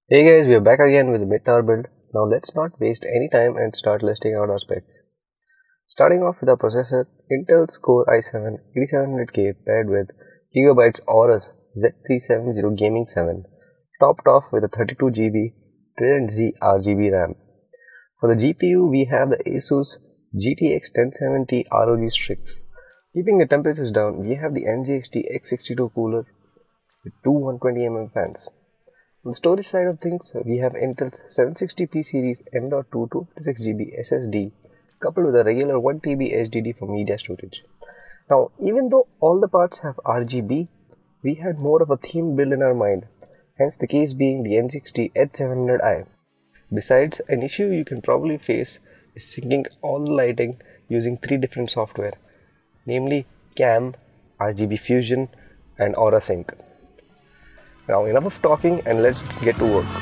Hey guys, we are back again with the mid-tower build. Now let's not waste any time and start listing out our specs. Starting off with our processor, Intel's Core i7 8700K paired with Gigabyte's Aorus Z370 Gaming 7, topped off with a 32GB Trident Z RGB RAM. For the GPU, we have the Asus GTX 1070 ROG Strix. Keeping the temperatures down, we have the NZXT H700i cooler with two 120mm fans. On the storage side of things, we have Intel's 760p series M.2 256GB SSD coupled with a regular 1TB HDD for media storage. Now, even though all the parts have RGB, we had more of a theme build in our mind, hence the case being the NZXT H700i. Besides, an issue you can probably face is syncing all the lighting using three different software, namely CAM, RGB Fusion and Aura Sync. Now enough of talking and let's get to work.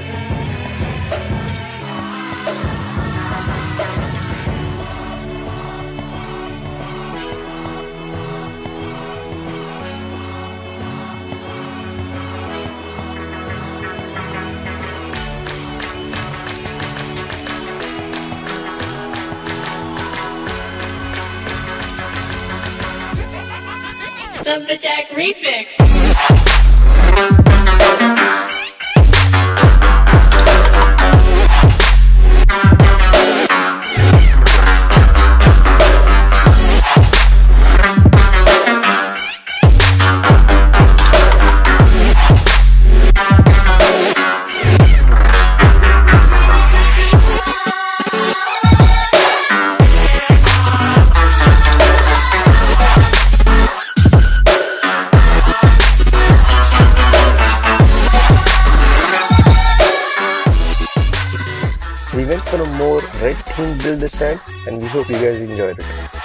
Jack Refix. We went for a more red themed build this time and we hope you guys enjoyed it.